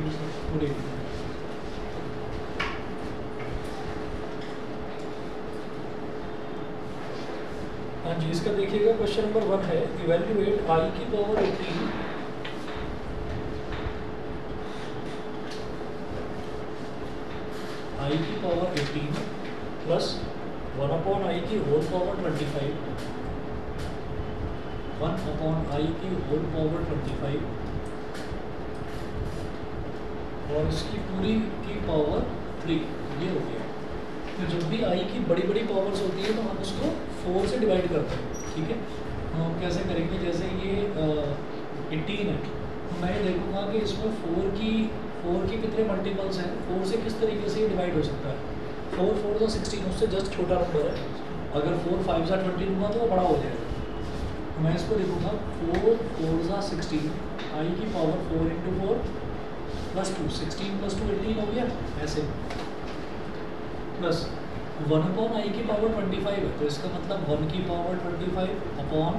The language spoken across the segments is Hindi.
Good evening. हाँ जी, इसका देखिएगा क्वेश्चन नंबर 1 है इवेल्युएट आई की पावर 18 आई की पावर 18 प्लस 1 अपॉन आई की होल पावर 25 1 अपॉन आई की होल पावर 25 और इसकी पूरी की पावर 3। ये हो गया। तो जब भी आई की बड़ी बड़ी पावर्स होती है तो हम उसको 4 से डिवाइड करते हैं, ठीक है। हम कैसे करेंगे, जैसे ये 18 है तो मैं देखूंगा कि इसमें 4 की कितने मल्टीपल्स हैं, 4 से किस तरीके से ये डिवाइड हो सकता है। 4 4 × 16 उससे जस्ट छोटा नंबर है। अगर 4 5 × 20 लूँगा तो वो बड़ा हो जाएगा। तो मैं इसको लिखूँगा 4 4 × 16 आई की पावर 4 × 4 प्लस 2 16 + 2 18 हो गया ऐसे, प्लस 1 अपॉन आई की पावर 25 है तो इसका मतलब 1 की पावर 25 अपॉन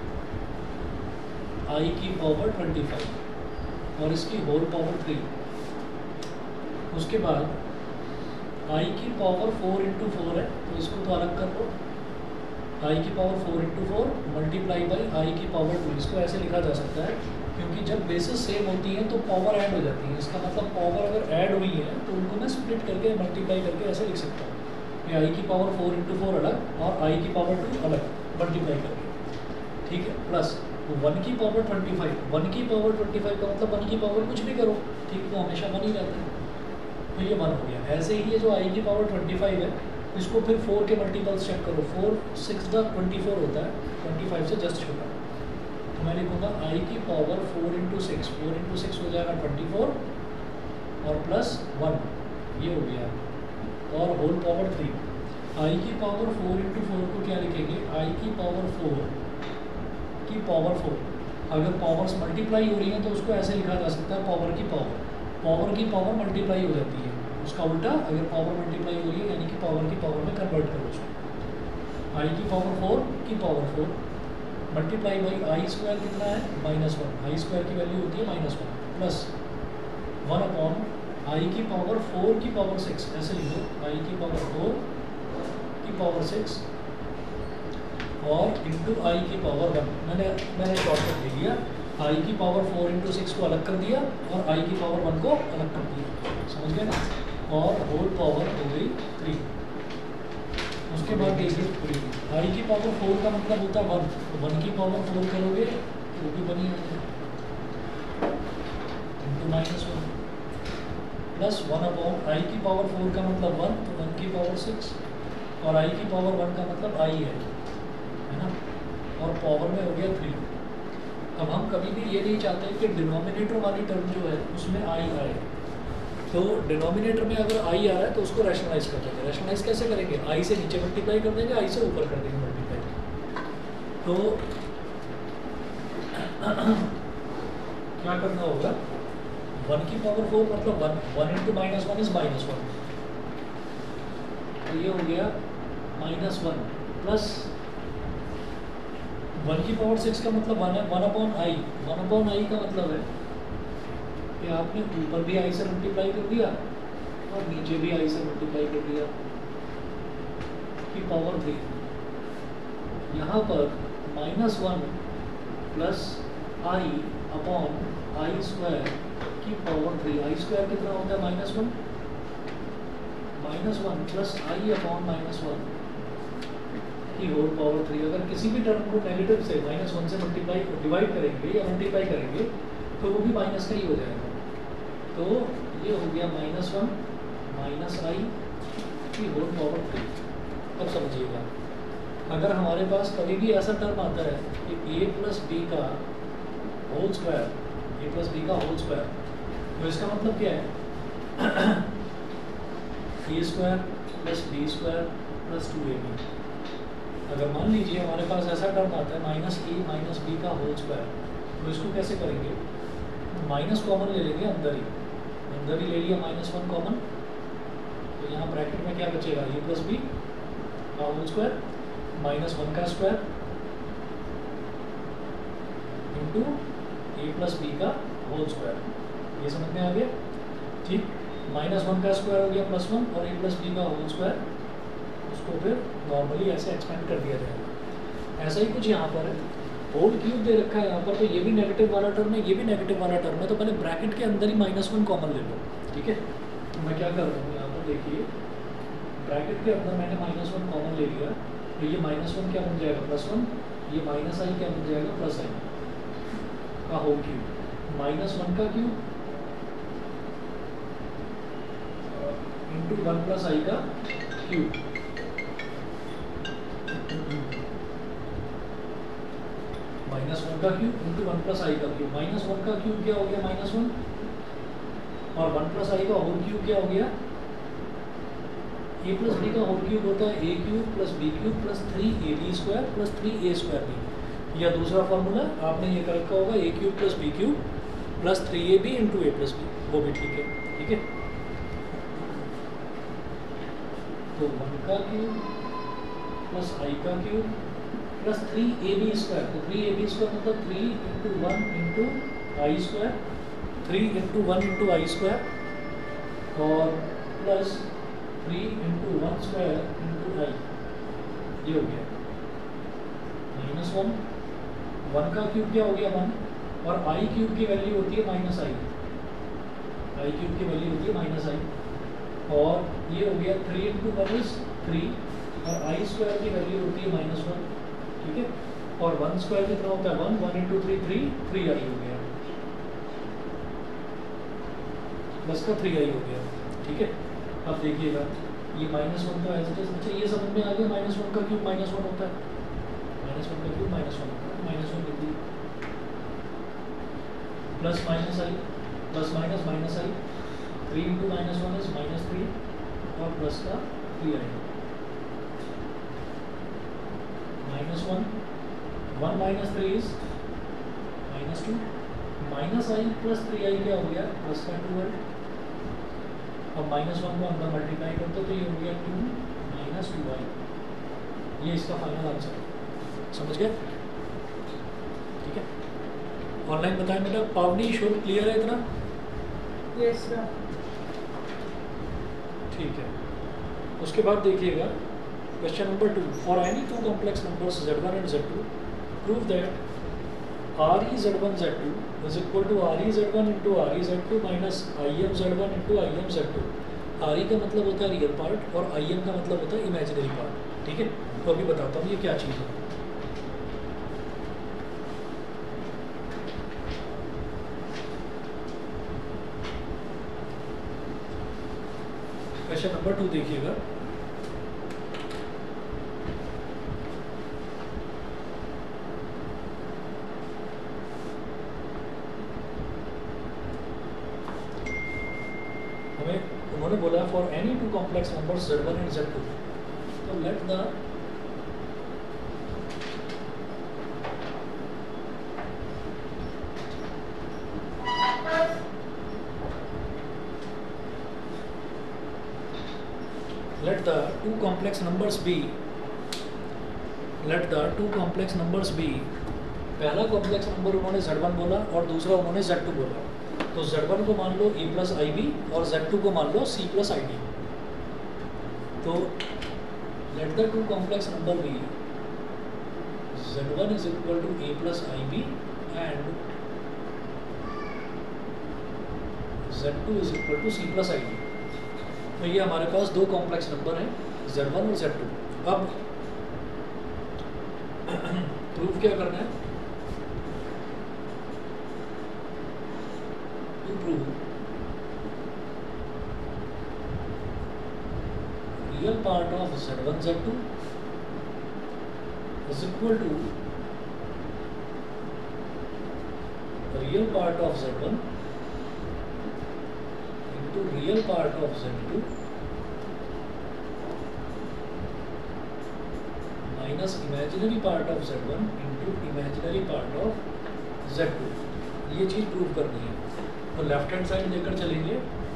आई की पावर 25 और इसकी होल पावर 3। उसके बाद आई की पावर 4 × 4 है तो इसको तो अलग कर लो। आई की पावर 4 × 4 मल्टीप्लाई बाई आई की पावर 2। इसको ऐसे लिखा जा सकता है क्योंकि जब बेसिस सेम होती हैं तो पावर ऐड हो जाती है। इसका मतलब पावर अगर ऐड हुई है तो उनको मैं स्प्लिट करके मल्टीप्लाई करके ऐसे लिख सकता हूँ कि आई की पावर 4 × 4 अलग और आई की पावर 2 अलग मल्टीप्लाई करके, ठीक है। प्लस 1 की पावर 25 1 की पावर 25 का मतलब 1 की पावर कुछ भी करो, ठीक, तो हमेशा 1 ही रहता है तो ये 1 हो गया। ऐसे ही ये जो आई की पावर 25 है इसको फिर 4 के मल्टीपल्स चेक करो। 4 6 × 24 होता है, 25 से जस्ट छोटा। तो मैं लिखूँगा आई की पावर 4 × 6 4 × 6 हो जाएगा 24 और प्लस 1 ये हो गया और होल पावर 3। आई की पावर 4 × 4 को क्या लिखेंगे, आई की पावर 4 की पावर 4। अगर पावर्स मल्टीप्लाई हो रही हैं तो उसको ऐसे लिखा जा सकता है पावर की पावर मल्टीप्लाई हो जाती है। उसका उल्टा, अगर पावर मल्टीप्लाई हो रही है यानी कि पावर की पावर में कन्वर्ट करो उसको। आई की पावर 4 की power 4 multiply by i square कितना है -1। आई स्क्वायर की वैल्यू होती है -1 प्लस 1 अपॉन आई की पावर 4 की पावर 6। ऐसे लिख दो आई की पावर 4 की पावर 6 और इंटू आई की पावर 1। मैंने शॉर्टकट ले लिया, आई की पावर 4 × 6 को अलग कर दिया और आई की पावर 1 को अलग कर दिया, समझ गए ना। और होल पावर हो गई 3। उसके बाद देखिए आई की पावर 4 का मतलब होता है 1, तो 1 की पावर 4 करोगे वो भी बनी होगी इंटू -1 प्लस 1 अपॉन आई की पावर 4 का मतलब 1 तो 1 की पावर 6 और आई की पावर 1 का मतलब आई है ना, और पावर में हो गया 3। अब हम कभी भी ये नहीं चाहते कि डिनोमिनेटर वाली टर्म जो है उसमें आई आए, तो डिनोमिनेटर में अगर आई आ रहा है तो उसको रैशनलाइज कर देंगे। रैशनलाइज कैसे करेंगे, आई से नीचे मल्टीप्लाई कर देंगे, आई से ऊपर कर देंगे मल्टीप्लाई। तो क्या करना होगा, 1 की पावर 4 मतलब 1 1 × -1 इज -1 तो ये हो गया -1 प्लस 1 की पावर 6 का मतलब 1 है 1 अपॉन आई। 1 अपॉन आई का मतलब है कि आपने ऊपर भी आई से मल्टीप्लाई कर दिया और नीचे भी आई से मल्टीप्लाई कर दिया की पावर 3। यहाँ पर -1 plus i upon i square की पावर 3। आई स्क्वायर कितना होता है -1 प्लस आई अपॉन -1 की होल पावर 3। अगर किसी भी टर्म को नेगेटिव से -1 से मल्टीप्लाई डिवाइड करेंगे या मल्टीप्लाई करेंगे तो वो भी माइनस का ही हो जाएगा। तो ये हो गया -1 माइनस आई की होल पावर 3। अब समझिएगा, अगर हमारे पास कभी भी ऐसा टर्म आता है कि a + b का होल स्क्वायर तो इसका मतलब क्या है a² + b² + 2ab। अगर मान लीजिए हमारे पास ऐसा टर्म आता है -a - b का होल स्क्वायर, तो इसको कैसे करेंगे, माइनस कॉमन ले लेंगे, अंदर ही ले लिया -1 कॉमन, तो यहाँ ब्रैकेट में क्या बचेगा a + b का होल स्क्वायर -1 का स्क्वायर इंटू a + b का होल स्क्वायर। ये समझ में आ गया। ठीक, -1 का स्क्वायर हो गया +1 और a + b का होल स्क्वायर, उसको फिर नॉर्मली ऐसे एक्सपेंड कर दिया जाएगा। ऐसा ही कुछ यहाँ पर है, होल क्यूब दे रखा है यहाँ पर, तो ये भी नेगेटिव वाला टर्म है, ये भी नेगेटिव वाला टर्म है, तो पहले ब्रैकेट के अंदर ही -1 कॉमन ले लो। ठीक है, तो मैं क्या कर रहा हूँ यहाँ पर देखिए, ब्रैकेट के अंदर मैंने -1 कॉमन ले लिया, तो ये -1 क्या बन जाएगा +1, ये -i क्या बन जाएगा +i का होल क्यूब, -1 का क्यूब इंटू 1 + i का क्यूब, -1 का क्यूब इंटू 1 + i का क्यूब। -1 का क्यूब क्या हो गया -1, और 1 + i का होल क्यूब क्या हो गया, a + b का होल क्यूब होता है a³ + b³ + 3ab² + 3a²b, या दूसरा फॉर्मूला आपने ये कर रखा होगा a³ + b³ + 3ab × a + b, वो भी ठीक है। ठीक है, तो 1 का क्यूब + i का क्यूब + 3ab², तो 3ab² मतलब 3 × 1 × i², 3 × 1 × i² और प्लस 3 × 1² × i, ये हो गया -1। 1 का क्यूब क्या हो गया 1, और i³ की वैल्यू होती है -i, i³ की वैल्यू होती है -i, और ये हो गया 3 × 1 = 3, और i² की वैल्यू होती है -1। ठीक है, और 1² कितना होता है 1, 1 × 3 3i हो गया, प्लस का 3i हो गया। ठीक है, अब देखिएगा ये -1 तो ऐसे, अच्छा ये समझ में आ गया, -1 का क्यूब -1 होता है, -1 का क्यूब -1 होता है, -1 लिख दिए, plus -i, plus -i, 3 × -1 is -3, और प्लस का 3i, -1, 1 - 3 is -2, -i + 3i क्या हो गया प्लस का 2i, अब -1 को अंदर मल्टीप्लाई करते तो ये हो गया 2 - 2i, ये इसका फाइनल आंसर है। समझ गए? ठीक है, ऑनलाइन बताएं बेटा, पावनी शुड क्लियर है इतना? Yes sir. ठीक है, उसके बाद देखिएगा question number 2, for any two complex numbers z1 and z2 prove that ReZ1 Z2 is equal to ReZ1 into ReZ2 minus IMZ1 into IMZ2। RE का मतलब होता है रियल पार्ट और IM का मतलब होता है इमेजिनरी पार्ट। ठीक है, तो अभी बताता हूँ ये क्या चीज़ है। क्वेश्चन नंबर 2 देखिएगा, उन्होंने बोला for any two complex numbers z1 and z2, तो let the two complex numbers be, पहला कॉम्प्लेक्स नंबर उन्होंने z1 बोला और दूसरा उन्होंने z2 बोला, तो z1 को मान लो a + ib और z2 को मान लो c + id। तो let the two complex number be z1 is equal to a + ib and z2 is equal to c + id। तो ये हमारे पास दो कॉम्प्लेक्स नंबर हैं z1 और z2। अब प्रूफ क्या करना है, to prove real part of z1 z2 is equal to real part of z1 into real part of z2 minus imaginary part of z1 into imaginary part of z2। ये चीज़ प्रूव करनी है, तो लेफ्ट हैंड साइड लेकर चलेंगे।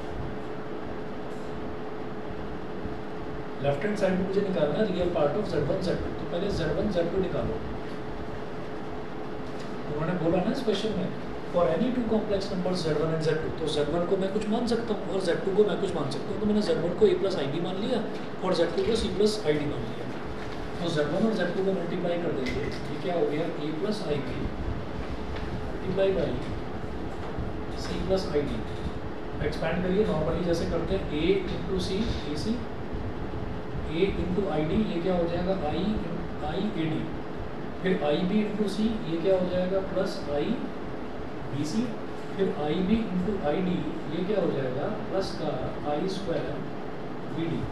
लेफ्ट हैंड साइड में मुझे निकालना है real part of z1 z2, पहले z1 z2 निकालो। उन्होंने बोला ना इस क्वेश्चन में for any two complex number Z1 and Z2, तो Z1 को मैं कुछ मान सकता हूँ और Z2 को मैं कुछ मान सकता हूँ। तो मैंने Z1 को a प्लस आई बी मान लिया और Z2 को c प्लस आई डी मान लिया। तो Z1 और Z2 को मल्टीप्लाई कर देंगे, ये क्या हो गया a plus i b multiply by c plus i d. Expand करिए नॉर्मली जैसे करते हैं, a into c a c, a into i d, ये क्या हो जाएगा आई ए डी, फिर आई बी इंटू सी, ये क्या हो जाएगा प्लस आई बी सी, फिर i b into i d, ये क्या हो जाएगा प्लस का आई स्क्वायर बी डी।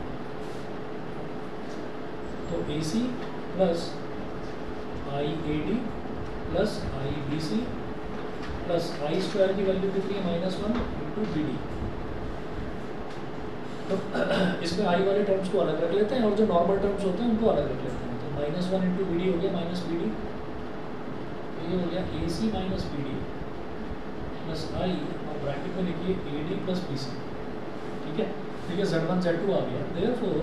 तो a c plus i a d plus i b c plus i square की वैल्यू कितनी है -1 इंटू बी डी। तो इसमें आई वाले टर्म्स को अलग रख लेते हैं और जो नॉर्मल टर्म्स होते हैं उनको अलग रख लेते हैं। तो -1 इंटू बी डी हो गया माइनस बी डी, ये हो गया a c minus b d plus i और ब्रैकेट में लिखिए a d plus b c. ठीक है, ठीक है, Z1 Z2 आ गया। Therefore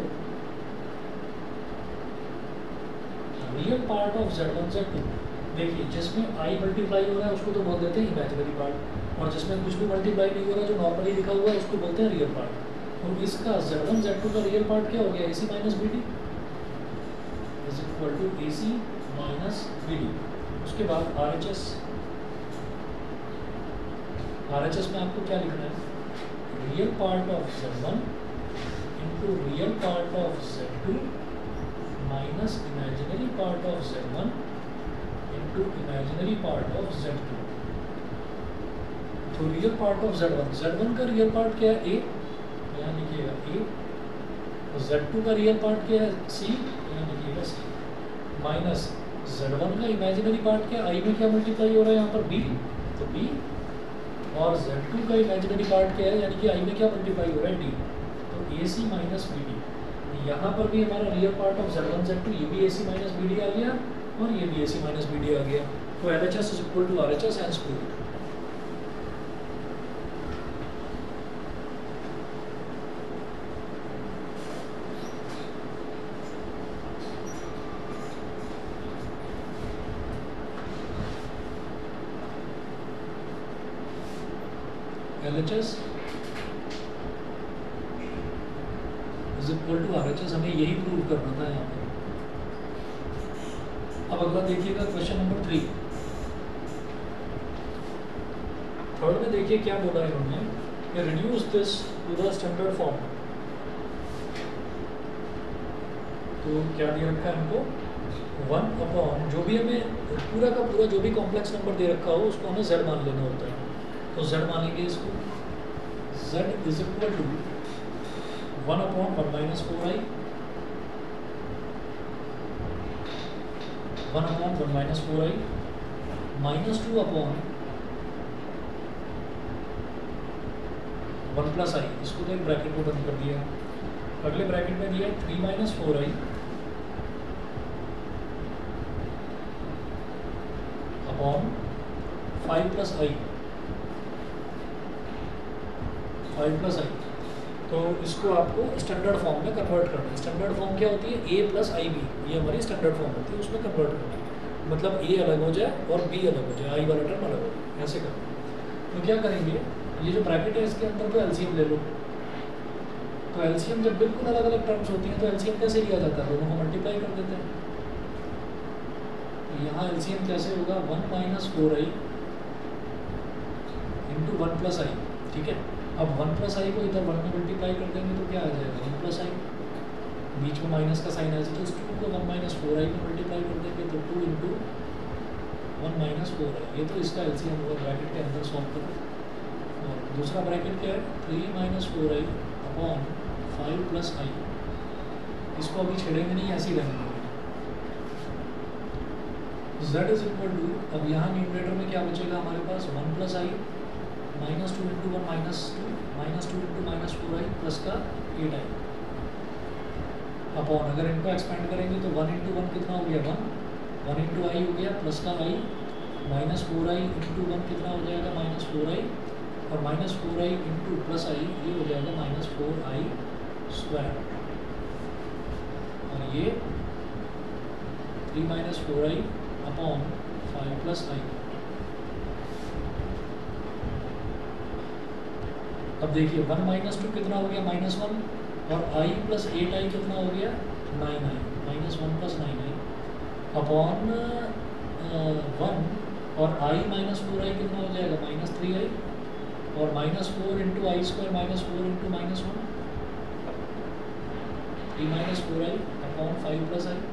real part of Z1 Z2, देखिए जिसमें आई मल्टीप्लाई हो रहा है उसको तो बोल देते हैं इमेजिनरी पार्ट, और जिसमें कुछ भी मल्टीप्लाई नहीं हो रहा जो नॉर्मली लिखा हुआ है उसको बोलते हैं रियल पार्ट। तो इसका Z1 Z2 का रियल पार्ट क्या हो गया, AC minus b d is equal to AC minus b d. उसके बाद RHS, RHS में आपको क्या लिखना है, real part of Z1 into real part of Z2 minus imaginary part of Z1 into imaginary part of Z2। तो रियल पार्ट ऑफ Z1 का रियल पार्ट क्या है, A, यहाँ लिखिएगा A, तो Z2 का रियल पार्ट क्या है, C, यहाँ लिखिएगा C, माइनस Z1 का इमेजिनरी पार्ट क्या, I में क्या मल्टीप्लाई हो रहा है यहाँ पर B, तो B, और Z2 का इमेजिनरी पार्ट क्या है, यानी कि I में क्या मल्टीप्लाई हो रहा है D, तो AC माइनस बी डी। यहाँ पर भी हमारा real part of Z1 Z2, ये भी AC माइनस बी डी आ गया और ये भी AC माइनस बी डी आ गया। तो LHS is equal to RHS and square. LHS is equal to RHS, हमें यही प्रूव करना था यहाँ पर। अब अगला देखिएगा क्वेश्चन नंबर 3। थर्ड में देखिए क्या बोला है इन्होंने कि reduce this to the standard form. तो क्या दिया रखा है हमको, 1 अपॉन जो भी हमें पूरा का पूरा जो भी कॉम्प्लेक्स नंबर दे रखा हो उसको हमें Z मान लेना होता है। तो Z मानेंगे इसको, Z is equal to 1 upon 1 minus 4i, 1 upon 1 minus 4i, minus 2 upon 1 plus i, इसको तो एक ब्रैकेट को बंद कर दिया। अगले ब्रैकेट में दिया 3 minus 4i upon 5 plus i, 5 plus i. तो इसको आपको स्टैंडर्ड फॉर्म में कन्वर्ट करना है। स्टैंडर्ड फॉर्म क्या होती है, A प्लस आई बी, ये हमारी स्टैंडर्ड फॉर्म होती है, उसमें कन्वर्ट करना है। मतलब A अलग हो जाए और B अलग हो जाए, I वाला टर्म अलग हो जाए, ऐसे करना। तो क्या करेंगे, ये जो ब्रैकेट है इसके अंदर तो LCM ले लो। तो LCM जब बिल्कुल अलग अलग टर्म्स होती हैं तो LCM कैसे लिया जाता है, दोनों को मल्टीप्लाई कर देते हैं। तो यहाँ LCM कैसे होगा, 1 माइनस 4i इंटू 1 प्लस आई। ठीक है, अब 1 प्लस आई को इधर 1 में मल्टीप्लाई कर देंगे तो क्या आ जाएगा, 1 प्लस आई, बीच में माइनस का साइन है तो इस 2 को 1 माइनस 4i में मल्टीप्लाई कर देंगे तो 2 इंटू 1 माइनस 4i। ये तो इसका LCM होगा, ब्रैकेट के अंदर सॉल्व करो। और दूसरा ब्रैकेट क्या है, 3 minus 4i upon 5 plus i. इसको अभी छेड़ेंगे नहीं, ऐसे ही रहेंगे। Z इज इक्वल टू, अब यहाँ न्यूमरेटर में क्या बचेगा हमारे पास, 1 plus i minus 2 into 1 minus 2 into minus 4i plus का 8i अपॉन, अगर इनको एक्सपेंड करेंगे तो 1 इंटू 1 कितना हो गया, 1 इंटू आई हो गया प्लस का i, माइनस 4i इंटू 1 कितना हो जाएगा, माइनस 4i, और माइनस 4i इंटू प्लस आई ये हो जाएगा माइनस 4i स्क्वायर, और ये 3 माइनस 4i अपॉन 5 प्लस आई। अब देखिए 1 माइनस 2 कितना हो गया -1, और i प्लस 8i कितना हो गया 9i, -1 प्लस 9i अपॉन 1, और i माइनस 4i कितना हो जाएगा -3i, और -4 into i square -4 into -1 3 minus 4i upon 5 plus i।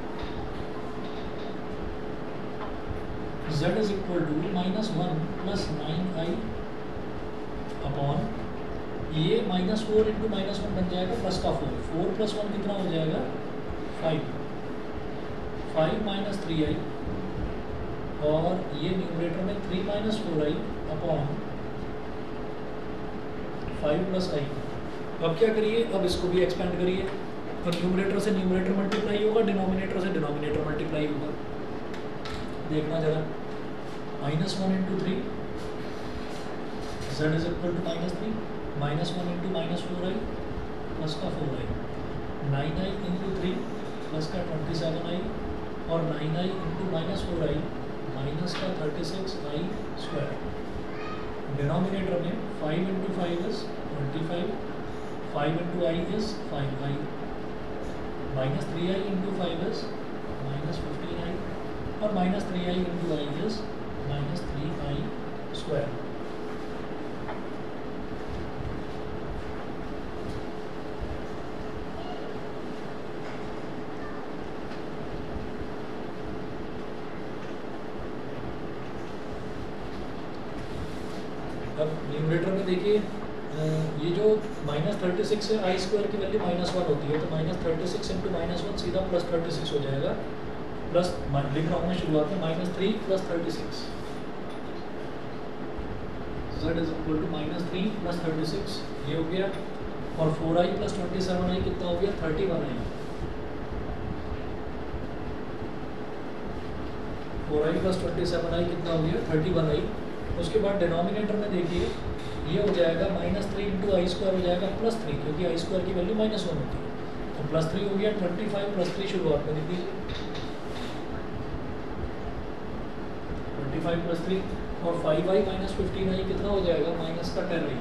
z is equal to -1 plus 9i upon ये -4 इंटू -1 बन जाएगा प्लस का 4, 4 प्लस 1 कितना हो जाएगा 5 माइनस 3i, और ये न्यूमरेटर में 3 minus 4i upon 5 plus i। अब क्या करिए, अब इसको भी एक्सपेंड करिए, तो न्यूमरेटर से न्यूमरेटर मल्टीप्लाई होगा, डिनोमिनेटर से डिनोमिनेटर मल्टीप्लाई होगा। देखना जरा, -1 into 3 z is equal to -3, -1 into -4i plus का 4i, 9i इंटू 3 प्लस का 27i, और 9i इंटू -4i माइनस का 36i स्क्वायर। डिनोमिनेटर में 5 into 5 is 25, 5 into i is 5i, -3i into 5 is -15i, और -3i into i is -3i square. अब न्यूमरेटर में देखिए, ये जो -36 है आई स्क्वायर की वैल्यू -1 होती है, तो -36 इंटू -1 सीधा +36 हो जाएगा, प्लस लिख रहा हूँ मैं शुरुआत में -3 plus 36, z is equal to -3 plus 36 ये हो गया, और 4i प्लस 27i कितना हो गया 31i, 4i प्लस 27i कितना हो गया 31i। उसके बाद डिनोमिनेटर में देखिए ये हो जाएगा -3 इंटू आई स्क्वायर हो जाएगा +3, क्योंकि आई स्क्वायर की वैल्यू -1 होती है, तो +3 हो गया 25 प्लस 3 शुरुआत में लिख दीजिए 25 प्लस 3, और 5i माइनस 15i कितना हो जाएगा माइनस का 10i।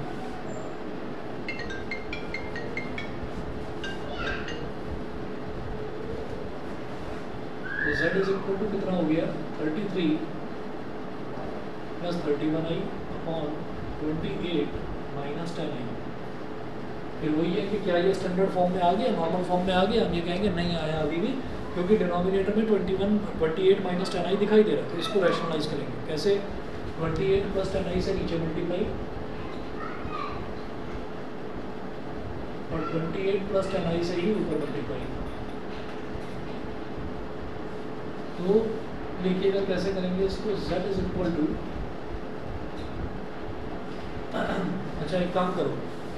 तो z इज इक्वल टू कितना हो गया 33 plus 31i upon 28 minus 10i। फिर वही है कि क्या ये स्टैंडर्ड फॉर्म में आ गया, नॉर्मल फॉर्म में आ गया, हम ये कहेंगे नहीं आया अभी भी, क्योंकि डिनोमिनेटर में 28 माइनस 10i दिखाई दे रहा है, तो इसको रैशनलाइज करेंगे कैसे, 28 प्लस 10i से नीचे मल्टीप्लाई, और 28 प्लस 10i से ही ऊपर मल्टीप्लाई। तो देखिएगा कैसे करेंगे इसको, z इज इक्वल टू, अच्छा एक काम करो,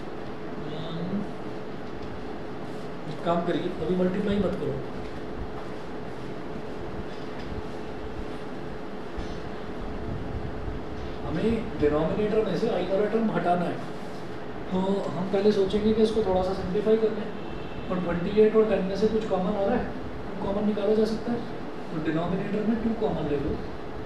एक काम करिए, अभी मल्टीप्लाई मत करो, हमें डिनोमिनेटर में से आई वाला टर्म हटाना है, तो हम पहले सोचेंगे कि इसको थोड़ा सा सिंप्लीफाई कर लें, और 28 और 10 में से कुछ कॉमन आ रहा है, तो कॉमन निकाला जा सकता है, तो डिनोमिनेटर में 2 कॉमन ले लो,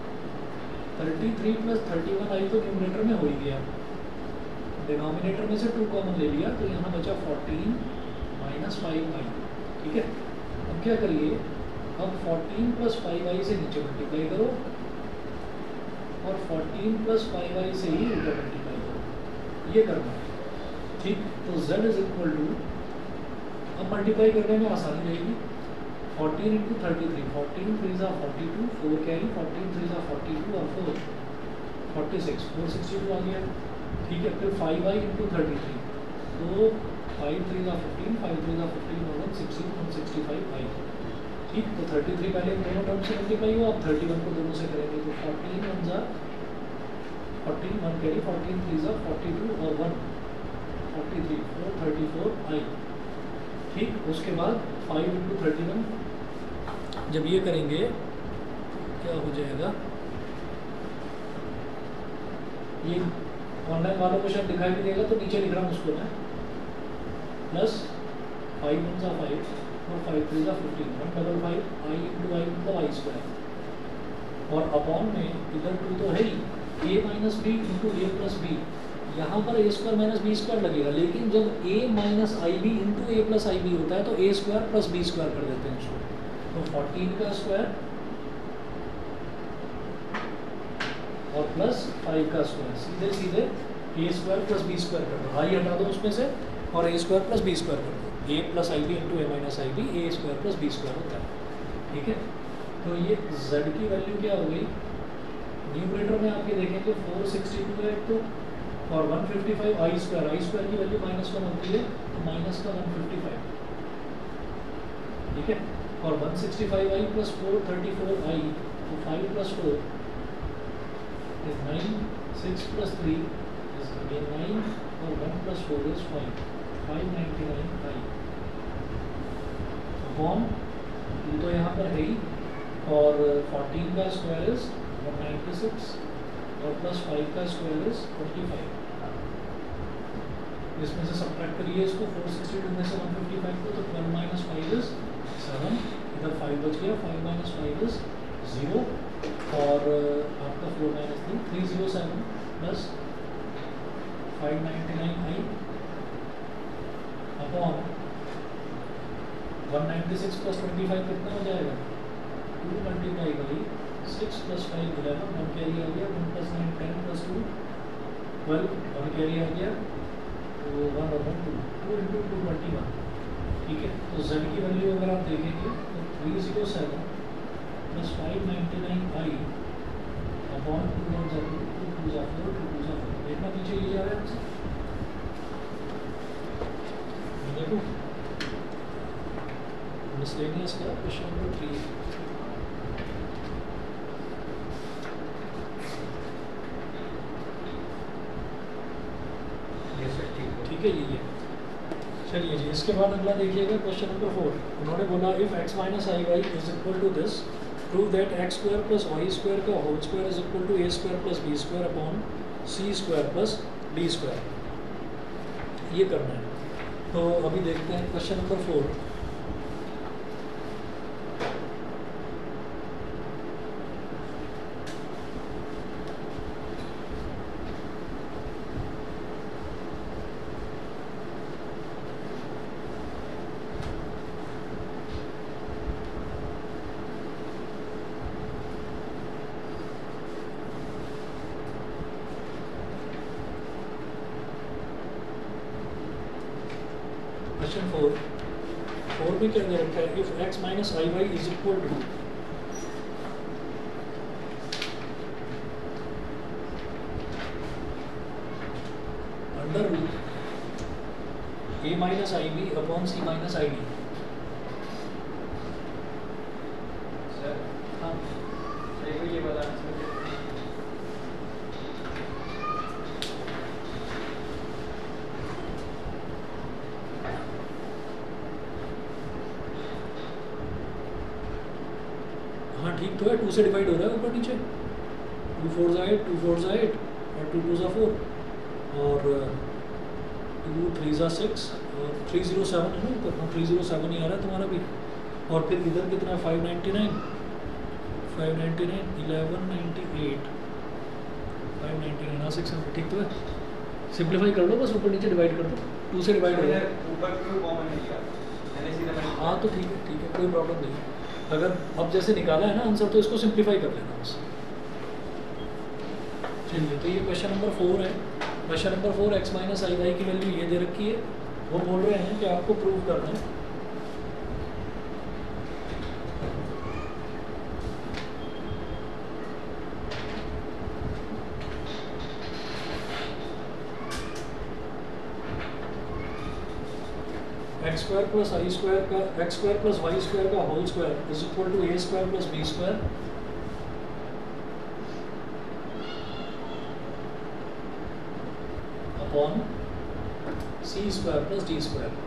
33 प्लस 31i तो न्यूमरेटर में हो ही गया, डिनोमिनेटर में से 2 कॉमन ले लिया, तो यहाँ बचा 14 माइनस 5i, ठीक है। अब क्या करिए, अब 14 प्लस 5i से नीचे मल्टीप्लाई करो, और 14 प्लस 5i से ही ऊपर मल्टीप्लाई करो, ये करना है, ठीक। तो z इज इक्वल टू, अब मल्टीप्लाई करने में आसानी रहेगी, 14 इंटू 33, 14 3 ज़ा 42, 4 कैरी, 14 3 ज़ा 42 और 4 46, 462 आ गया, ठीक है। फिर 5i इंटू 33, तो 5 3 ज़ा 15, 5 3 ज़ा 15 और 16 165i, ठीक। तो 33 पहले इन दोनों टर्म से मल्टीप्लाई हुआ, अब 31 को दोनों से करेंगे, तो 14 1 ज़ा 14, 1 कैरी, 14 3 ज़ा 42 और 1 43, 434i, ठीक। उसके बाद 5 इंटू 31, जब ये करेंगे क्या हो जाएगा, ये ऑनलाइन वालों को शायद दिखाई भी देगा, तो नीचे लिख रहा हूँ उसको मैं, प्लस 5 1 ज़ा 5 और 5 3 ज़ा 15, 155 i इंटू आई मतलब आई स्क्वायर, और अपॉन में इधर 2 तो है ही, a minus b into a plus b, यहाँ पर a square minus b square लगेगा, लेकिन जब a minus i b into a plus i b होता है तो a square plus b square कर देते हैं उसको। तो 14 का स्क्वायर और प्लस 5 का स्क्वायर, सीधे सीधे a square plus b square कर दो, आई हटा दो उसमें से और a square plus b square कर दो। A plus i b into a minus i b a square plus b square होता है। ठीक है, तो ये z की वैल्यू क्या हो गई, न्यूमरेटर में आपके देखेंगे 462 है तो, और 155 आई स्क्वायर की वैल्यू -1 होती है तो माइनस का 155। ठीक है, और 165 आई प्लस 434 आई तो 5 plus 4 is 9, 6 plus 3 is again 9 और 1 plus 4 is 5, 599 आई अपॉन 2 तो यहाँ पर है ही, और 14 का स्क्वायर इज 196 और प्लस 5 का स्क्वायर इज 25। इसमें से सब्ट्रैक्ट करिए इसको 462 में से 155 को, तो 12 माइनस 5 इज 7, इधर 5 बच गया, 5 माइनस 5 इज 0 और आपका 4 minus 307 plus 599 i upon 196 plus 25 कितना हो जाएगा, 2 मल्टीप्लाई बाई 6 प्लस 5 11, 1 कैरी आ गया, 1 प्लस 9 10 प्लस 2 12, 1 कैरी आ गया तो 1 और 1 2 इंटू 221। ठीक है, तो z की वैल्यू अगर आप देखेंगे तो 307 प्लस 599 आई अपॉन 2 1 0 2 2 4 2 2 4, देखना पीछे ये जा रहा है आपसे, देखो मिसलेनियस का क्वेश्चन नंबर 3। ठीक है, ये चलिए जी, इसके बाद अगला देखिएगा क्वेश्चन नंबर 4। उन्होंने बोला if x minus i y is equal to this, prove that x square plus y square का whole square is equal to a square plus b square upon c square plus d square. ये करना है, तो अभी देखते हैं क्वेश्चन नंबर 4। क्वेश्चन 4 में क्या दे रखा है, if x minus i y is equal to under root a minus i b upon c minus i d. Sir हाँ सही को ये बताना चाहिए। हाँ ठीक तो है, 2 से डिवाइड हो रहा है ऊपर नीचे, 2 4 जा 8, 2 4 जा 8 और 2 2 जा 4 और 2 3 जा 6 और 307 है ना ऊपर, हाँ 307 ही आ रहा है तुम्हारा भी। और फिर इधर कितना 599 1198 599 हाँ 600, ठीक तो है। सिंप्लीफाई कर लो, बस ऊपर नीचे डिवाइड कर दो, 2 से डिवाइड हो रहा है ऊपर क्यों कॉमन नहीं किया मैंने, सीधा हाँ तो ठीक है कोई प्रॉब्लम नहीं है। अगर अब जैसे निकाला है ना आंसर तो इसको सिंप्लीफाई कर लेना बस। चलिए, तो ये क्वेश्चन नंबर 4 है। Question number 4 x minus i y की वैल्यू ये दे रखी है, वो बोल रहे हैं कि आपको प्रूव करना है x square plus i square का x square plus y square का whole square is equal to a square plus b square upon c square plus d square.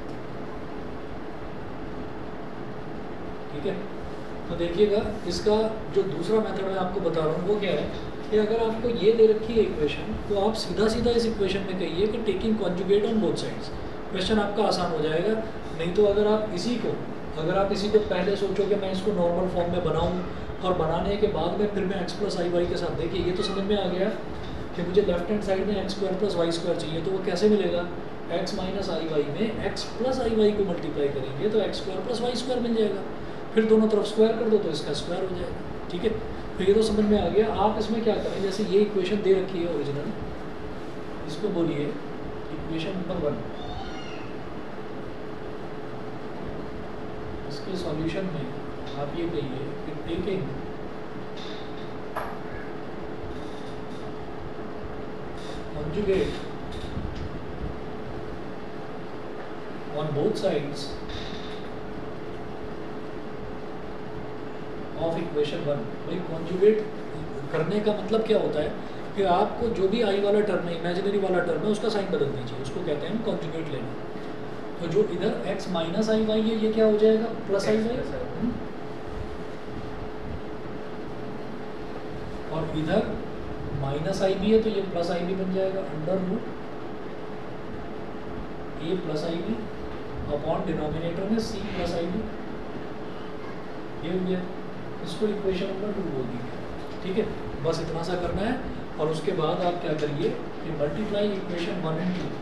ठीक है, तो देखिएगा इसका जो दूसरा मेथड मैं आपको बता रहा हूँ वो क्या है कि अगर आपको ये दे रखी है इक्वेशन तो आप सीधा सीधा इस इक्वेशन में कहिए कि taking conjugate on both sides, question आपका आसान हो जाएगा। नहीं तो अगर आप इसी को पहले सोचो कि मैं इसको नॉर्मल फॉर्म में बनाऊं और बनाने के बाद में फिर मैं x प्लस आई वाई के साथ, देखिए ये तो समझ में आ गया कि मुझे लेफ्ट हैंड साइड में x square plus y square चाहिए, तो वो कैसे मिलेगा? एक्स माइनस आई वाई में एक्स प्लस आई वाई को मल्टीप्लाई करेंगे तो x square plus y square मिल जाएगा, फिर दोनों तरफ स्क्वायर कर दो तो इसका स्क्वायर हो जाएगा। ठीक है, तो ये तो समझ में आ गया। आप इसमें क्या करें, जैसे ये इक्वेशन दे रखी है ओरिजिनल, इसको बोलिए इक्वेशन नंबर 1। इसके सॉल्यूशन में आप ये कहिए कि taking conjugate on both sides of equation 1। भाई कॉन्जुगेट करने का मतलब क्या होता है कि आपको जो भी आई वाला टर्म है, इमेजिनरी वाला टर्म है, उसका साइन बदल दीजिए, उसको कहते हैं कॉन्जुगेट लेना। तो जो इधर x माइनस आई वाई है ये क्या हो जाएगा? Plus i y. और इधर माइनस आई बी है तो ये प्लस आई बी बन जाएगा, under root a plus i b upon denominator में सी प्लस आई बी। ये हो गया, इसको इक्वेशन नंबर 2 बोल दीजिए। ठीक है, बस इतना सा करना है। और उसके बाद आप क्या करिए कि multiply equation 1 and 2।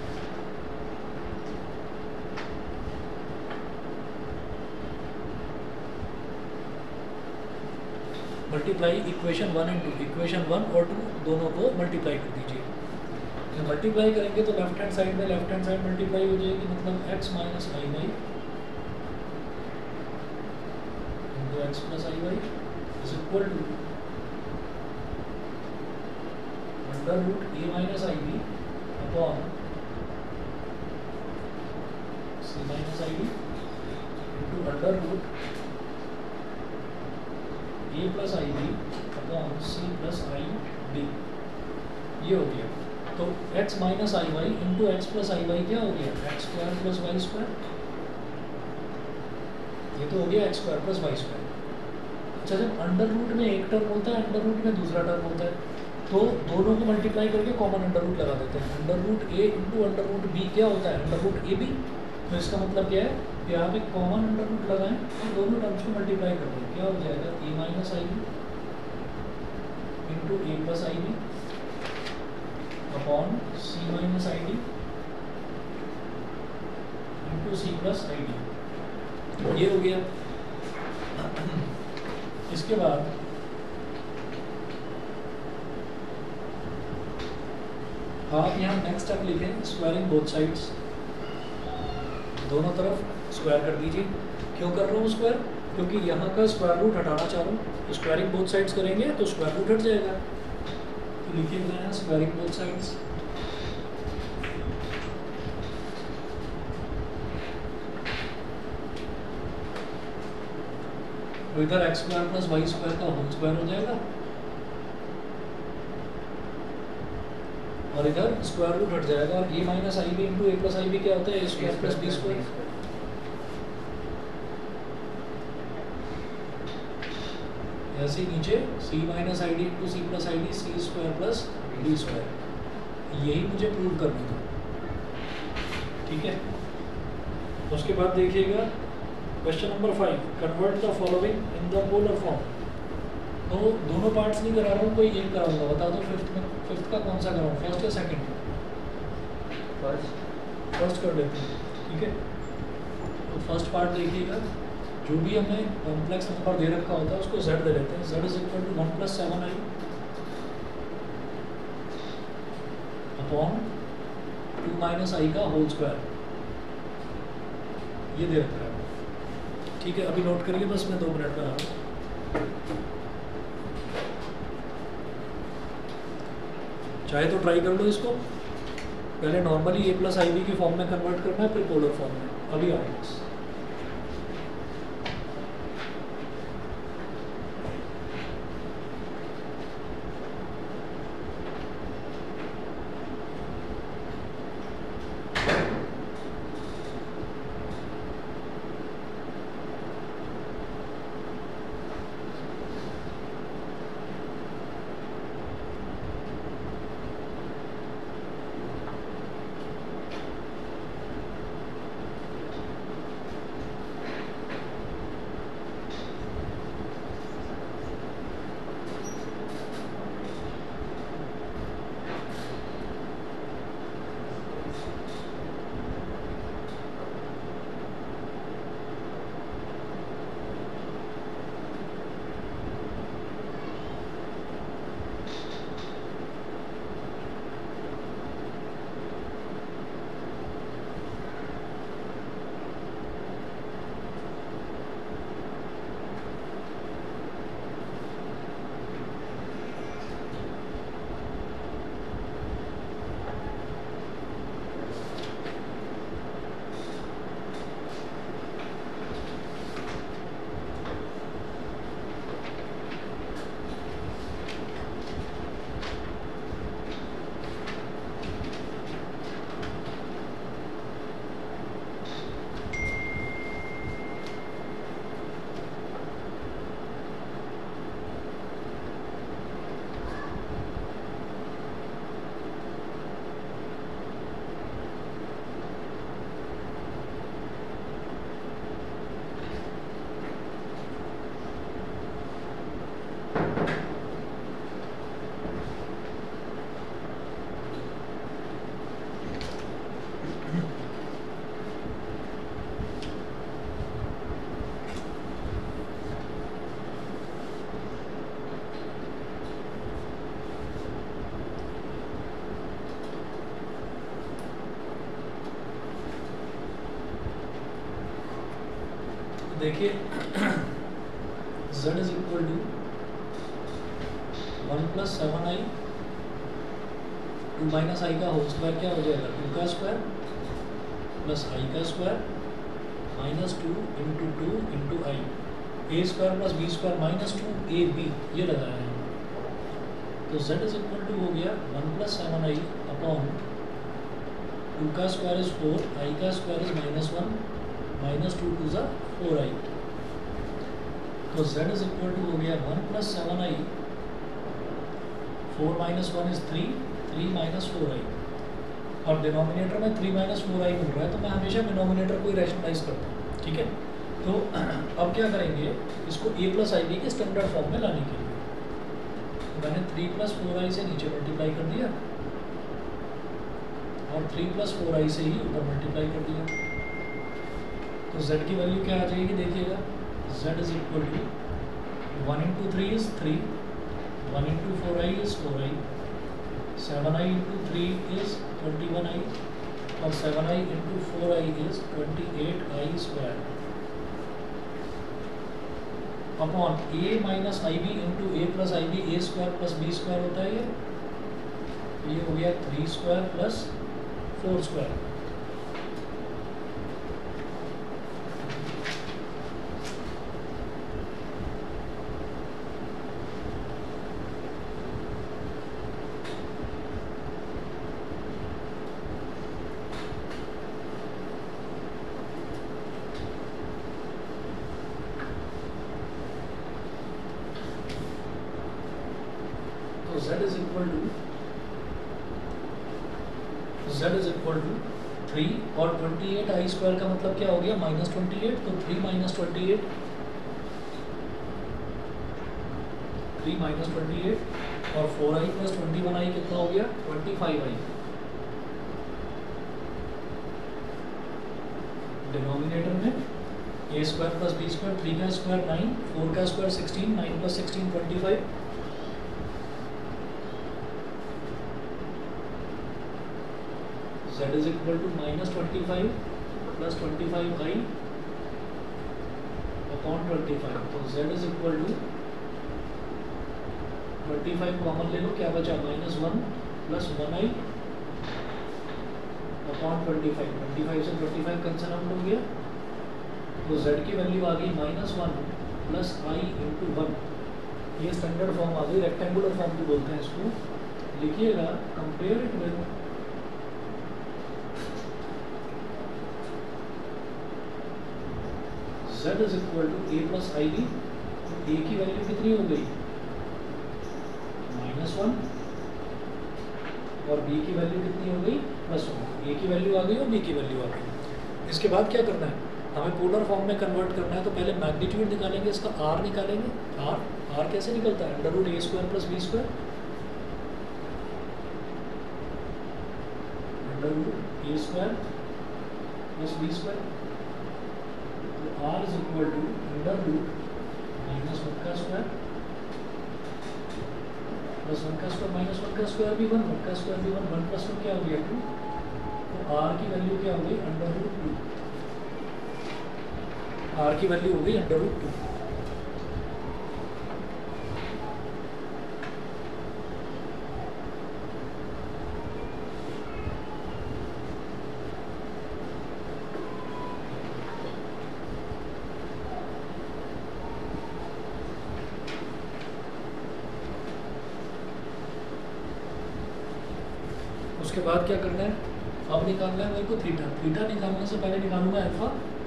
Multiply equation 1 and 2, equation 1 और 2 दोनों को मल्टीप्लाई कर दीजिए। जब मल्टीप्लाई करेंगे तो लेफ्ट हैंड साइड में लेफ्ट हैंड साइड मल्टीप्लाई हो जाएगी, मतलब x minus i y into x plus i y is equal to under root a minus i b upon c minus i b into under root a plus i b upon c plus i b. ये हो गया। तो x minus i y into x plus i y क्या हो गया? X square plus y square. ये तो हो गया x square plus y square. अच्छा, जब अंडर रूट में एक टर्म होता है, अंडर रूट में दूसरा टर्म होता है, तो दोनों को मल्टीप्लाई करके कॉमन अंडर रूट लगा देते हैं। Under root a into under root b क्या होता है? Under root a b. तो इसका मतलब क्या है कि आप एक कॉमन अंडर रूट लगाएं और दोनों टर्म्स को मल्टीप्लाई कर दें, क्या हो जाएगा? A minus i b into a plus i b upon c minus i d into c plus i d. ये हो गया। इसके बाद आप यहाँ नेक्स्ट स्टेप लिखें, स्क्वायरिंग बोथ साइड्स। दोनों तरफ स्क्वायर कर दीजिए। क्यों कर रहा हूँ स्क्वायर? क्योंकि यहाँ का स्क्वायर रूट हटाना चाह रहा हूँ। तो स्क्वायरिंग बोथ साइड्स करेंगे तो स्क्वायर रूट हट जाएगा। तो लिखिएगा यहाँ स्क्वायरिंग बोथ साइड्स। तो इधर x square plus y square का होल स्क्वायर हो जाएगा और इधर स्क्वायर रूट हट जाएगा और a minus i b into a plus i b क्या होता है? A square plus b square. ऐसे नीचे c minus i d into c plus i d c square plus d square. यही मुझे प्रूव करना था। ठीक है, उसके बाद देखिएगा question number 5, convert the following in the polar form. तो दोनों पार्ट्स नहीं करा रहा हूँ, कोई एक कराऊंगा। बता दो फिफ्थ का कौन सा कराऊँ, फर्स्ट या सेकंड? फर्स्ट कर लेते हैं। ठीक है, तो फर्स्ट पार्ट देखिएगा, जो भी हमें कॉम्प्लेक्स नंबर दे रखा होता है उसको z दे लेते हैं। z is equal to 1 plus 7i upon 2 minus i का होल स्क्वायर। ये दे रखा है। ठीक है, अभी नोट करिए, बस मैं 2 मिनट में आ रहा हूँ। चाहे तो ट्राई कर लो इसको। पहले normally a plus i b की फॉर्म में कन्वर्ट करना है, फिर पोलर फॉर्म में। अभी आएगा। देखिए z is equal to 1 plus 7i 2 minus i का होल स्क्वायर क्या हो जाएगा 2 का स्क्वायर प्लस आई का square minus 2 into 2 into i a square plus b square minus 2ab ये लगाया है। तो z इज इक्वल टू हो गया 1 प्लस 7i अपॉन 2 का स्क्वायर इज 4 आई का square is minus 1 minus 2 two ज़ा 4i। तो z इज इक्वल टू हो गया 1 plus 7i 4 minus 1 is 3 3 minus 4i और डिनोमिनेटर में 3 माइनस 4i मिल रहा है, तो मैं हमेशा डिनोमिनेटर को ही रैशनलाइज करता हूँ, ठीक है। तो अब क्या करेंगे, इसको a प्लस आई बी के स्टैंडर्ड फॉर्म में लाने के लिए तो मैंने 3 प्लस 4i से नीचे मल्टीप्लाई कर दिया और 3 प्लस 4i से ही ऊपर मल्टीप्लाई कर दिया। तो z की वैल्यू क्या आ जाएगी, देखिएगा z is equal to 1 into 3 is 3 1 into 4i is 4i 7i into 3 is 21i और 7i into 4i is 28i square upon a minus i b into a plus i b a square plus b square होता है ये हो गया 3 square plus 4 square. z is equal to 3 और 28 आई स्क्वायर का मतलब क्या हो गया माइनस 28, तो 3 माइनस 28 और 4i प्लस 21i कितना हो गया 25i। डिनोमिनेटर में a square plus b square 3 का स्क्वायर 9 4 का square 16 9 plus 16 25 z is equal to minus 25 plus 25i upon 25। तो z is equal to 25 common ले लो, क्या बचा माइनस 1 प्लस 1i अपॉन 25 25 से 25 कैंसिल आउट हो गया, तो z की वैल्यू आ गई माइनस 1 प्लस आई इंटू 1। ये स्टैंडर्ड फॉर्म आ गई, रेक्टेंगुलर फॉर्म भी बोलते हैं इसको। लिखिएगा compare it with z is equal to a plus i b. a की वैल्यू कितनी हो गई -1 और b की वैल्यू कितनी हो गई +1। a की वैल्यू आ गई और b की वैल्यू आ गई। इसके बाद क्या करना है, हमें पोलर फॉर्म में कन्वर्ट करना है। तो पहले मैग्नीट्यूड निकालेंगे, इसका r निकालेंगे। r कैसे निकलता है, √a square plus b square √a square plus b square. r is equal to √-1 का स्क्वायर प्लस 1 का स्क्वायर माइनस 1 का स्क्वायर भी 1 1 का स्क्वायर भी 1 1 प्लस 1 क्या हो गया 2। तो r की वैल्यू क्या हो गई √2। r की वैल्यू हो गई √2। उसके बाद क्या करना है, अब निकालना है मेरे को थीटा। थीटा निकालने से पहले निकालूंगा alpha.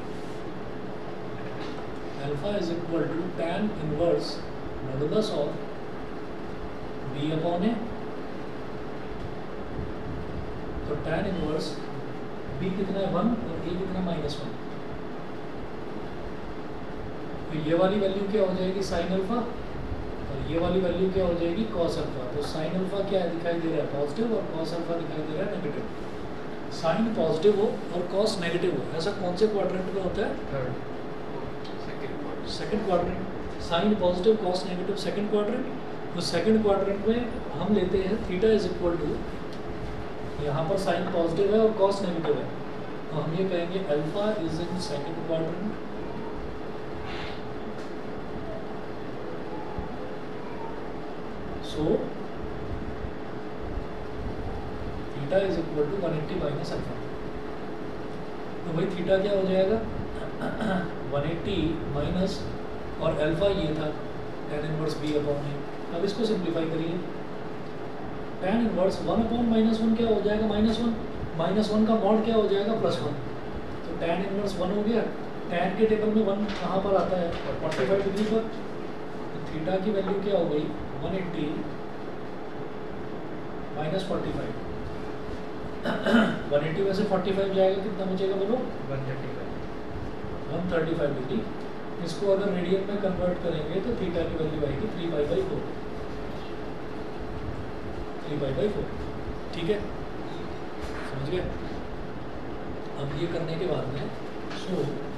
Alpha is equal to tan inverse modulus of b upon a। तो tan इनवर्स b कितना है 1 और a कितना -1। तो ये वाली वैल्यू क्या हो जाएगी sin अल्फा और ये वाली वैल्यू क्या हो जाएगी cos अल्फा। तो sin अल्फा क्या दिखाई दे रहा है पॉजिटिव और cos अल्फा दिखाई दे रहा है नेगेटिव। साइन पॉजिटिव हो और cos नेगेटिव हो, ऐसा कौन से क्वाड्रेंट में होता है, second quadrant. Sine positive cos negative second quadrant. तो सेकंड क्वाड्रेंट में हम लेते हैं थीटा इज इक्वल टू, यहाँ पर साइन पॉजिटिव है और cos नेगेटिव है, तो हम ये कहेंगे alpha is in second quadrant so theta is equal to 180 minus alpha. तो भाई थीटा क्या हो जाएगा 180 माइनस और अल्फा ये था tan inverse b upon a. अब इसको सिंप्लीफाई करिए, tan इनवर्स 1 अपॉन -1 क्या हो जाएगा -1, -1 का मॉड क्या हो जाएगा +1। तो tan इनवर्स 1 हो गया, tan के टेबल में 1 कहाँ पर आता है 45 डिग्री पर। तो थीटा की वैल्यू क्या हो गई 180 माइनस 45। 180 में से 45 जाएगा कितना बचेगा बोलो 135 डिग्री। इसको अगर रेडियन में कन्वर्ट करेंगे तो थीटा की वैल्यू आएगी 3π/4। 3π/4 ठीक है, समझ गए। अब ये करने के बाद में so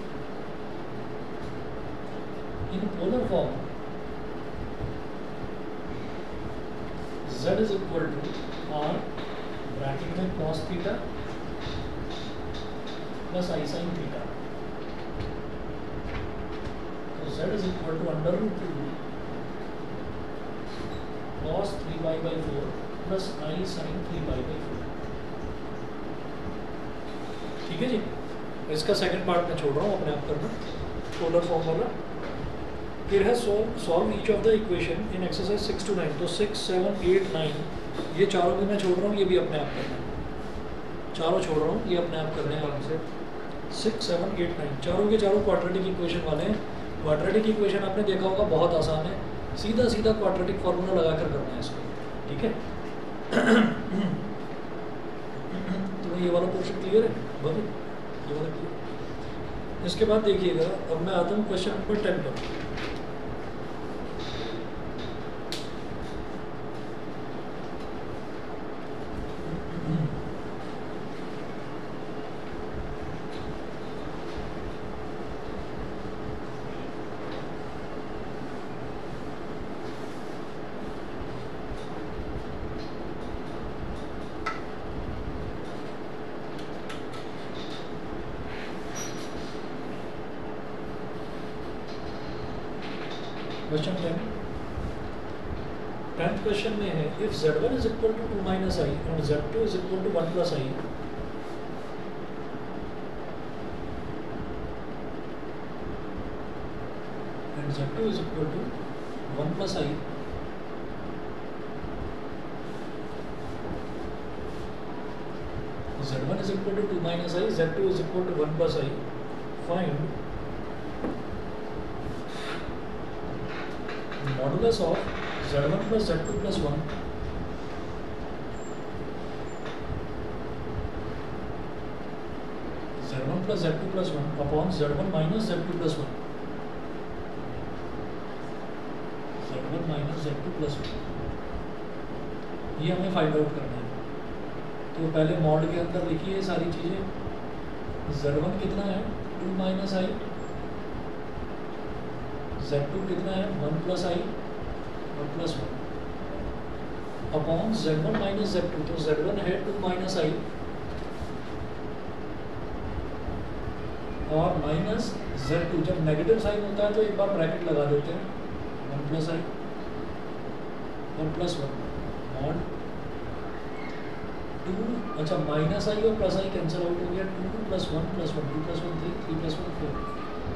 in polar form z is equal to r bracket में cos theta plus i sin theta. तो z is equal to √2 cos 3π/4 plus i sin 3π/4। ठीक है जी, इसका सेकंड पार्ट मैं छोड़ रहा हूँ अपने आप करना, पोलर फॉर्म वाला। फिर है solve each of the equation in exercise 6 to 9। तो 6, 7, 8, 9 ये चारों भी मैं छोड़ रहा हूँ, ये भी अपने आप करना है। चारों छोड़ रहा हूँ, ये अपने आप करने हैं आराम से। 6, 7, 8, 9 चारों के चारों क्वाड्रेटिक इक्वेशन वाले हैं। क्वाड्रेटिक इक्वेशन आपने देखा होगा बहुत आसान है, सीधा सीधा क्वाड्रेटिक फार्मूला लगा कर करना है इसको, ठीक है। तो ये वाला पोर्शन क्लियर है भाई, ये वाला क्लियर। इसके बाद देखिएगा, अब मैं आता हूँ क्वेश्चन नंबर 10 पर। क्वेश्चन 10th क्वेश्चन में है if z1 is equal to 2 minus i and z2 is equal to 1 plus i, and z2 is equal to 1 plus i, z1 is equal to 2 minus i, z2 is equal to 1 plus i, find modulus of z1 plus z2 plus 1 z1 plus z2 plus 1 upon z1 minus z2 plus 1 z1 minus z2 plus 1 ये हमें फाइंड आउट करना है। तो पहले मॉड के अंदर लिखिए सारी चीज़ें। z1 कितना है 2 माइनस आई, z2 कितना है 1 प्लस आई और plus 1 upon z1 minus z2। तो z1 है 2 माइनस आई और माइनस z2। जब नेगेटिव साइन होता है तो एक बार ब्रैकेट लगा देते हैं 1 प्लस आई और प्लस 1 मॉड 2। अच्छा माइनस आई और प्लस आई कैंसिल आउट हो गया, 2 plus 1 plus 1 2 plus 1 3 3 plus 1 4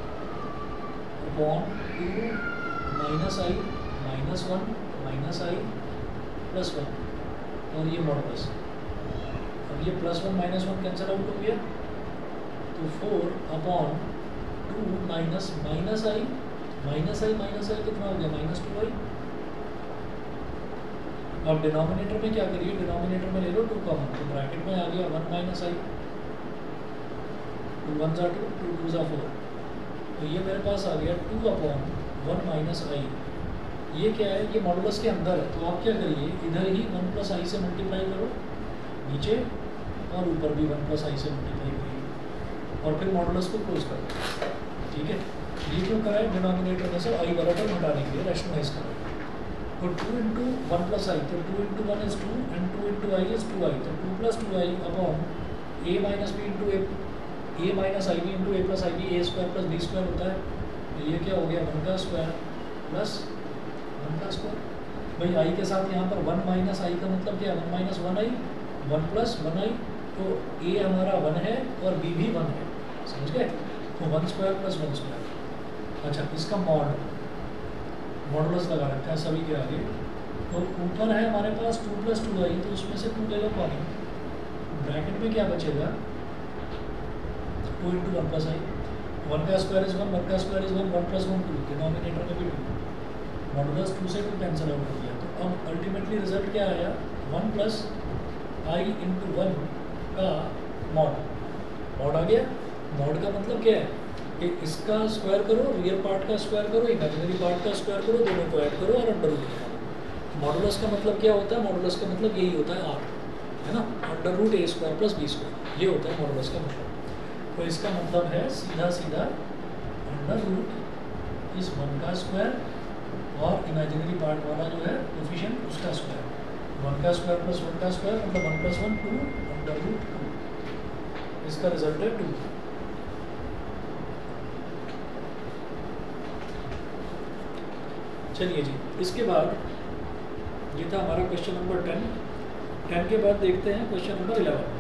upon 2 minus i minus 1 minus i plus 1 और ये मॉडुलस। अब ये प्लस 1 माइनस 1 कैंसिल आउट हो गया, तो 4 अपॉन 2 माइनस माइनस आई कितना हो गया माइनस 2 आई। अब डिनोमिनेटर में क्या करिए, डिनोमिनेटर में ले लो 2 कॉमन, तो ब्रैकेट में आ गया 1 माइनस आई, 2 1 2 2 2 4। तो ये मेरे पास आ गया 2 अपॉन 1 माइनस आई। ये क्या है, ये मॉडुलस के अंदर है। तो आप क्या करिए, इधर ही 1 प्लस आई से मल्टीप्लाई करो नीचे और ऊपर भी 1 प्लस आई से मल्टीप्लाई करिए और फिर मॉडुलस को क्लोज कर दो, ठीक है। ये क्यों करा है, डिनोमिनेटर में से आई वाला टर्म हटाने के लिए, रैशनलाइज करो। तो 2 इंटू 1 प्लस आई, तो 2 into 1 is 2 and 2 into i is 2 i. तो 2 plus 2 i upon a minus b into a minus i b into a plus i b, a square plus b square होता है। तो ये क्या हो गया 1 का स्क्वायर प्लस 1 का स्क्वायर। भाई आई के साथ यहाँ पर 1 माइनस आई का मतलब क्या है, 1 माइनस 1 आई, 1 प्लस 1 आई, तो ए हमारा 1 है और बी भी 1 है, समझ गए। तो 1 स्क्वायर प्लस 1 स्क्वायर। अच्छा, इसका मॉडुलस लगा रखा है सभी के आगे। तो ऊपर है हमारे पास 2 प्लस 2 आई, तो उसमें से 2 ले लो कॉमन, ब्रैकेट में क्या बचेगा 2 इंटू 1 प्लस आई, 1 का स्क्वायर इज 1, 1 का स्क्वायर इज 1, 1 प्लस 1 2, डिनोमिनेटर में भी 2, मॉडुलस 2 से 2 कैंसिल आउट हो गया। तो अब अल्टीमेटली रिजल्ट क्या आया, 1 प्लस आई इंटू 1 का मॉड आ गया। मॉड का मतलब क्या है कि इसका स्क्वायर करो, रियल पार्ट का स्क्वायर करो, इमेजिनरी पार्ट का स्क्वायर करो, दोनों को ऐड करो और अंडर रूट निकालो। मॉडुलस का मतलब क्या होता है, मॉडुलस का मतलब यही होता है आर, है ना, under root a square plus b square, ये होता है मॉडुलस का मतलब। तो इसका मतलब है सीधा सीधा अंडर रूट इस 1 का स्क्वायर और इमेजिनरी पार्ट वाला जो है कोफिशिएंट उसका स्क्वायर, 1 का स्क्वायर प्लस 1 का स्क्वायर मतलब 1 प्लस 1 2 अंडर रूट 2, इसका रिजल्ट है 2। चलिए जी, इसके बाद ये था हमारा क्वेश्चन नंबर 10 के बाद देखते हैं क्वेश्चन नंबर 11।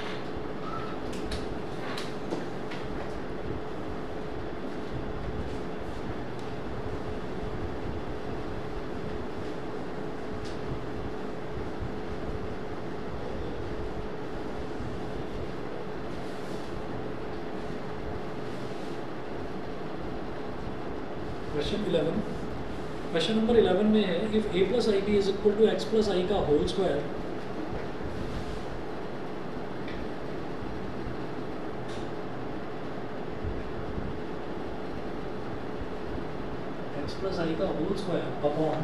क्वेश्चन नंबर 11 में है, if a plus i b is equal to x plus i का whole square, x plus i का whole square upon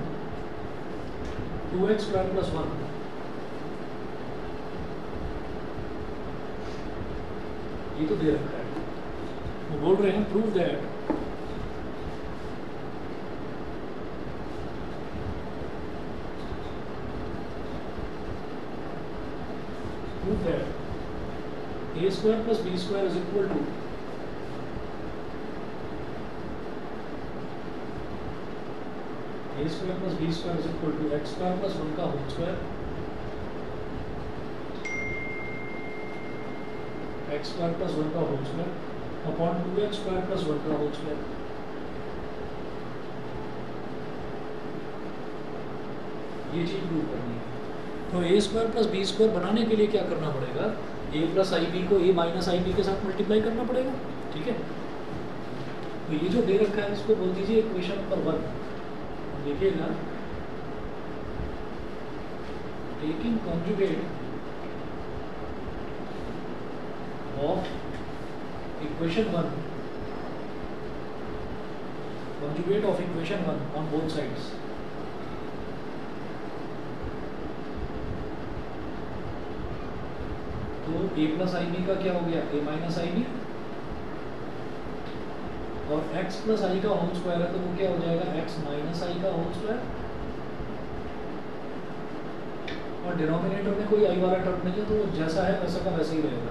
2x square plus 1, ये तो दे रखा है। वो बोल रहे हैं prove that a square plus b square is equal to a square plus b square is equal to x square plus 1 का whole square, x square plus 1 का whole square upon 2x square plus 1 का होल स्क्वायर। ये चीज प्रूव करनी है। तो a square plus b square बनाने के लिए क्या करना पड़ेगा, a प्लस आई बी को a माइनस आई बी के साथ मल्टीप्लाई करना पड़ेगा, ठीक है। तो ये जो दे रखा है इसको बोल दीजिए इक्वेशन नंबर 1। देखिएगा, taking conjugate of equation 1, conjugate of equation 1 on both sides, तो a प्लस आई बी का क्या हो गया, a माइनस आई बी, और x प्लस आई का होल स्क्वायर है तो वो क्या हो जाएगा, x माइनस आई का होल स्क्वायर, और डिनोमिनेटर में कोई आई वाला टर्म नहीं है तो वो जैसा है वैसा का वैसा ही रहेगा।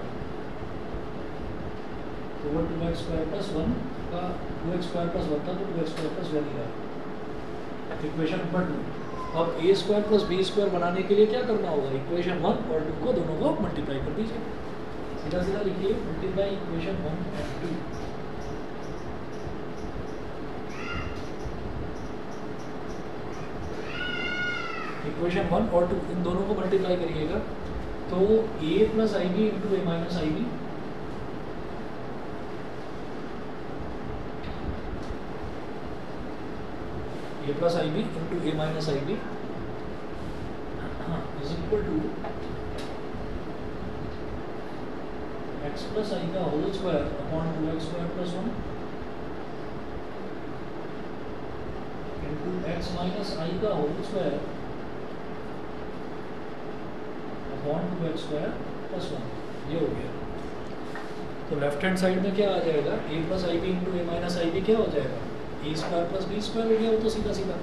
तो वो 2x स्क्वायर प्लस 1 का 2x स्क्वायर प्लस 1 था तो 2x स्क्वायर प्लस 1 ही रहा, इक्वेशन नंबर 2। अब a square plus b square बनाने के लिए क्या करना होगा, इक्वेशन 1 और 2 को दोनों को मल्टीप्लाई कर दीजिए, सीधा सीधा लिखिए मल्टीप्लाई इक्वेशन 1 और 2। इक्वेशन 1 और 2 इन दोनों को मल्टीप्लाई करिएगा तो a plus i b into a minus i b, a plus i b into a minus i b is equal to x plus i का whole square upon 2x square plus 1 into x minus i का whole square upon 2x square plus 1। ये हो गया। तो लेफ्ट हैंड साइड में क्या आ जाएगा, a plus i b into a minus i b क्या हो जाएगा, a square plus b square हो गया, वो तो सीधा सीधा।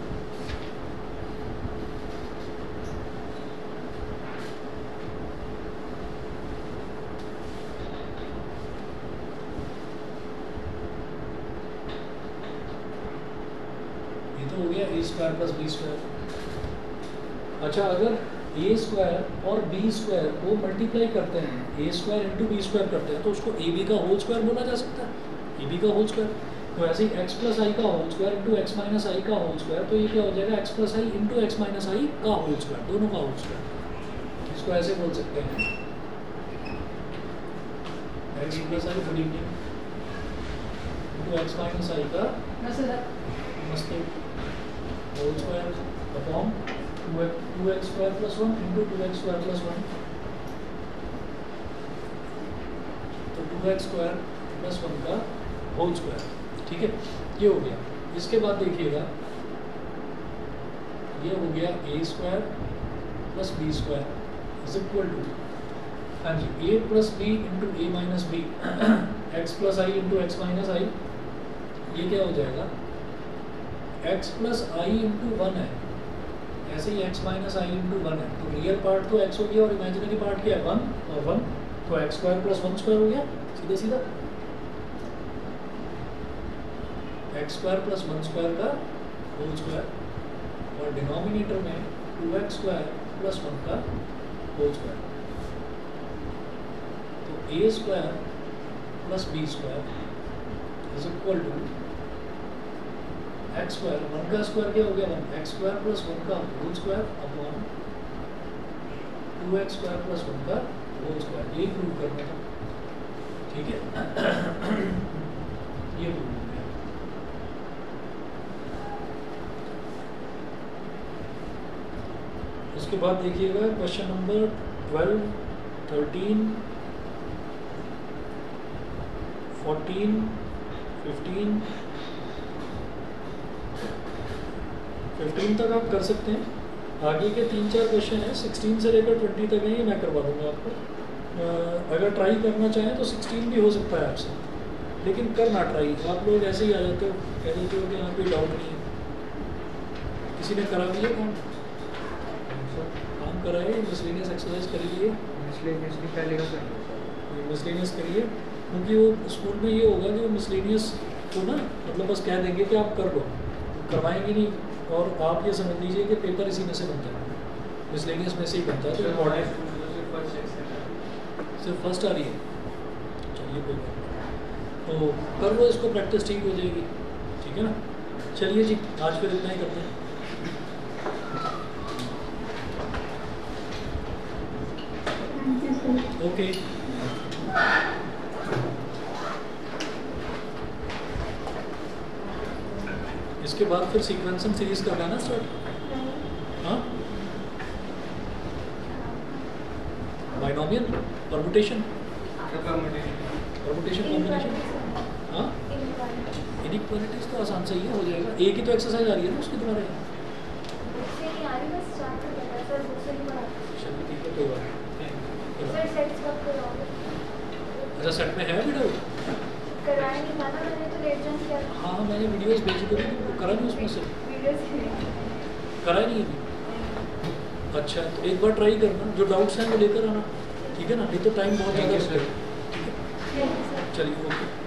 ये तो हो गया a square plus b square. अच्छा, अगर ए स्क्वायर और बी स्क्वायर को मल्टीप्लाई करते हैं, a square into b square करते हैं, तो उसको ए बी का होल स्क्वायर बोला जा सकता है, ए बी का होल स्क्वायर। तो ऐसे ही एक्स प्लस आई का whole square into x minus i का होल स्क्वायर, तो ये क्या हो जाएगा, x plus i into x minus i का होल स्क्वायर, दोनों का होल स्क्वायर। इसको ऐसे बोल सकते हैं, x plus i good evening into x minus i का नमस्ते whole square upon 2x square plus 1 into 2x square plus 1, तो 2x स्क्वायर प्लस 1 का होल स्क्वायर। ठीक है, ये हो गया। इसके बाद देखिएगा, ये हो गया a square plus b square is equal to, हाँ जी, a plus b into a minus b, x plus i into x minus i, ये क्या हो जाएगा, एक्स प्लस आई इंटू 1 है, ऐसे ही x माइनस आई इंटू 1 है, तो रियल पार्ट तो x हो गया और इमेजिनरी पार्ट क्या है 1 और 1, तो x स्क्वायर प्लस 1 स्क्वायर हो गया, सीधे सीधा x स्क्वायर प्लस 1 स्क्वायर का होल स्क्वायर, और डिनोमिनेटर में 2x स्क्वायर प्लस 1 का होल स्क्वायर, तो a square plus b square is equal to x square, 1 का स्क्वायर क्या हो गया 1, एक्स स्क्वायर प्लस 1 का whole square upon 2x square plus 1 का होल स्क्वायर, ये प्रूव करना था। ठीक है, ये प्रूव हो गया। उसके बाद देखिएगा क्वेश्चन नंबर 12, 13, 14, 15 तक आप कर सकते हैं। आगे के 3-4 क्वेश्चन हैं, 16 से लेकर 20 तक हैं, ये मैं करवा दूंगा आपको। अगर ट्राई करना चाहें तो 16 भी हो सकता है आपसे, लेकिन करना ट्राई। आप लोग ऐसे ही आ जाते हो, कह देते हो कि यहाँ कोई डाउट नहीं है। किसी ने करा भी है काम कराए, मिसलेनियस एक्सरसाइज कर लिए, मिसलेनियस करिए, क्योंकि वो स्कूल में ये होगा कि वो मिसलेनियस को ना मतलब बस कह देंगे कि आप कर लो, करवाएंगे नहीं। और आप ये समझ लीजिए कि पेपर इसी में से बनता है, मिसलेनियस में से ही बनता है, तो इम्पॉर्टेंट सिर्फ फर्स्ट आ रही है। चलिए कोई बात, तो कर लो इसको, प्रैक्टिस ठीक हो जाएगी। ठीक है ना, चलिए जी, आज फिर इतना ही करते हैं। ओके इसके बाद फिर सीक्वेंसिंग सीरीज करना है ना स्टार्ट। हाँ, बाइनोमियल, परमुटेशन, कॉम्बिनेशन, हाँ, इनइक्वालिटीज तो आसान से ही हो जाएगा। एक ही तो एक्सरसाइज आ रही है ना उसकी तुम्हारे यहाँ। चलिए ठीक है, कोई बात नहीं। अच्छा, सेट में है अभी डाउट? हाँ हाँ, मैंने वीडियोस भेजी तो तुमको करा नहीं उसमें से, करा ही नहीं अभी। अच्छा, तो एक बार ट्राई करना, जो डाउट्स हैं वो लेकर आना, ठीक है ना, नहीं तो टाइम बहुत ज़्यादा लगेगा। ठीक है, चलिए ओके।